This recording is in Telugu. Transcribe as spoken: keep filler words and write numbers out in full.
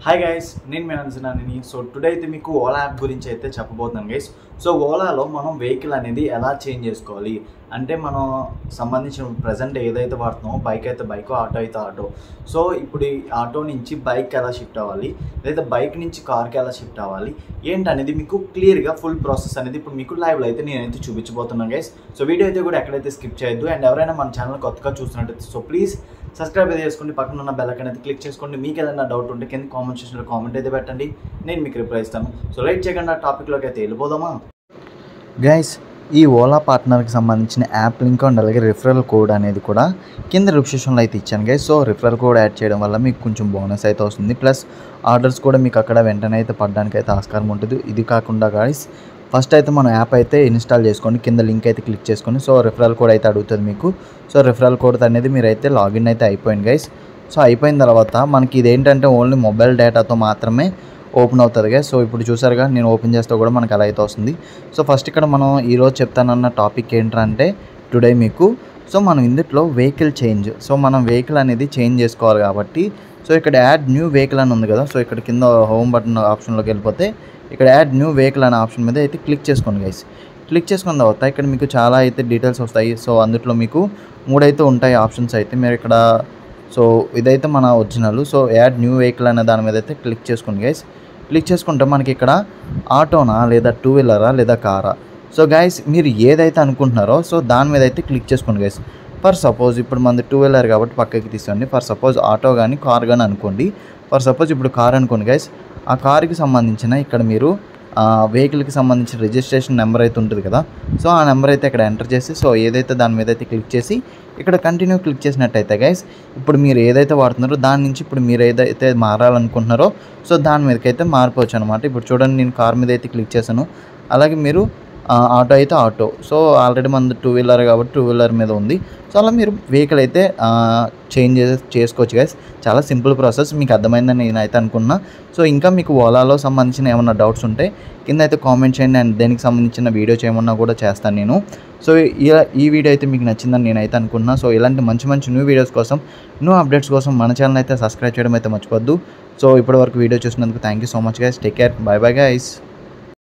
హాయ్ గైస్, నేను మీ అంజనాని. సో టుడే అయితే మీకు ఓలా యాప్ గురించి అయితే చెప్పబోతున్నాను గైస్. సో ఓలాలో మనం వెహికల్ అనేది ఎలా చేంజ్ చేసుకోవాలి అంటే మనం సంబంధించిన ప్రజెంట్ ఏదైతే వాడుతున్నామో, బైక్ అయితే బైక్, ఆటో అయితే ఆటో. సో ఇప్పుడు ఈ ఆటో నుంచి బైక్ ఎలా షిఫ్ట్ అవ్వాలి, లేదా బైక్ నుంచి కార్కి ఎలా షిఫ్ట్ అవ్వాలి ఏంటనేది మీకు క్లియర్గా ఫుల్ ప్రాసెస్ అనేది ఇప్పుడు మీకు లైవ్లో అయితే నేనైతే చూపించబోతున్నాను గైస్. సో వీడియో అయితే కూడా ఎక్కడైతే స్కిప్ చేయొద్దు. అండ్ ఎవరైనా మన ఛానల్ కొత్తగా చూస్తున్నట్టయితే సో ప్లీజ్ సబ్స్క్రైబ్ అయితే చేసుకోండి, పక్కన ఉన్న బెల్ ఐకాన్ అయితే క్లిక్ చేసుకోండి. మీకు ఏదైనా డౌట్ ఉంటే కింద కామెంట్ సెక్షన్లో కామెంట్ అయితే పెట్టండి, నేను మీకు రిప్లై ఇస్తాను. సో లైట్ చేయకుండా టాపిక్లోకి అయితే వెళ్ళిపోదామా గైస్. ఈ ఓలా పార్ట్నర్కి సంబంధించిన యాప్ లింక్ అండ్ అలాగే రిఫరల్ కోడ్ అనేది కూడా కింద డిస్క్రిప్షన్లో అయితే ఇచ్చాను guys. So referral code add చేయడం వల్ల మీకు కొంచెం బోనస్ అయితే వస్తుంది, ప్లస్ ఆర్డర్స్ కూడా మీకు అక్కడ వెంటనే అయితే పడడానికి అయితే ఆస్కారం ఉంటుంది. ఇది కాకుండా గైస్ ఫస్ట్ అయితే మన యాప్ అయితే ఇన్స్టాల్ చేసుకోండి, కింద లింక్ అయితే క్లిక్ చేసుకోండి. సో రిఫరల్ కోడ్ అయితే అడుగుతుంది మీకు. సో రిఫరల్ కోడ్ అనేది మీరు అయితే లాగిన్ అయితే అయిపోయింది గైస్. సో అయిపోయిన తర్వాత మనకి ఇదేంటంటే ఓన్లీ మొబైల్ డేటాతో మాత్రమే ఓపెన్ అవుతుంది గైస్. సో ఇప్పుడు చూసారుగా, నేను ఓపెన్ చేస్తే కూడా మనకు అలా అయితే వస్తుంది. సో ఫస్ట్ ఇక్కడ మనం ఈరోజు చెప్తానన్న టాపిక్ ఏంటంటే టుడే మీకు సో మనం ఇందులో వెహికల్ చేంజ్. సో మనం వెహికల్ అనేది చేంజ్ చేసుకోవాలి కాబట్టి సో ఇక్కడ యాడ్ న్యూ వెహికల్ అని ఉంది కదా. సో ఇక్కడ కింద హోమ్ బటన్ ఆప్షన్లోకి వెళ్ళిపోతే ఇక్కడ యాడ్ న్యూ వెహికల్ అనే ఆప్షన్ మీద అయితే క్లిక్ చేసుకోండి గైస్. క్లిక్ చేసుకున్న తర్వాత ఇక్కడ మీకు చాలా అయితే డీటెయిల్స్ వస్తాయి. సో అందులో మీకు మూడైతే ఉంటాయి ఆప్షన్స్ అయితే. మీరు ఇక్కడ సో ఇదైతే మన original. So add new vehicle అనే దాని మీద అయితే క్లిక్ చేసుకోండి గైస్. క్లిక్ చేసుకుంటే మనకి ఇక్కడ ఆటోనా లేదా టూ వీలరా లేదా కారా. సో గైస్ మీరు ఏదైతే అనుకుంటున్నారో సో దాని మీద అయితే క్లిక్ చేసుకోండి గైస్. ఫర్ సపోజ్ ఇప్పుడు మనది టూ వీలర్ కాబట్టి పక్కకి తీసుకోండి. ఫర్ సపోజ్ ఆటో కానీ కార్ కానీ అనుకోండి. ఫర్ సపోజ్ ఇప్పుడు కార్ అనుకోండి గైస్. ఆ కార్కి సంబంధించిన ఇక్కడ మీరు వెహికల్కి సంబంధించిన రిజిస్ట్రేషన్ నెంబర్ అయితే ఉంటుంది కదా. సో ఆ నెంబర్ అయితే ఇక్కడ ఎంటర్ చేసి సో ఏదైతే దాని మీద అయితే క్లిక్ చేసి ఇక్కడ కంటిన్యూ క్లిక్ చేసినట్టయితే గైస్ ఇప్పుడు మీరు ఏదైతే వాడుతున్నారో దాని నుంచి ఇప్పుడు మీరు ఏదైతే మారాలనుకుంటున్నారో సో దాని మీదకైతే మారిపోవచ్చు అనమాట. ఇప్పుడు చూడండి, నేను కార్ మీద అయితే క్లిక్ చేశాను. అలాగే మీరు ఆటో అయితే ఆటో. సో ఆల్రెడీ మనది టూ వీలర్ కాబట్టి టూ వీలర్ మీద ఉంది. సో అలా మీరు వెహికల్ అయితే చేంజ్ చేసుకోవచ్చు గైస్. చాలా సింపుల్ ప్రాసెస్, మీకు అర్థమైందని నేనైతే అనుకున్నా. సో ఇంకా మీకు ఓలాలో సంబంధించిన ఏమన్నా డౌట్స్ ఉంటే కింద అయితే కామెంట్ చేయండి. అండ్ దేనికి సంబంధించిన వీడియో చేయమన్నా కూడా చేస్తాను నేను. సో ఈ వీడియో అయితే మీకు నచ్చిందని నేనైతే అనుకున్నా. సో ఇలాంటి మంచి మంచి న్యూ వీడియోస్ కోసం, న్యూ అప్డేట్స్ కోసం మన ఛానల్ అయితే సబ్స్క్రైబ్ చేయడం అయితే మర్చిపోద్దు. సో ఇప్పటివరకు వీడియో చూసినందుకు thank you so much guys. Take care, bye bye guys.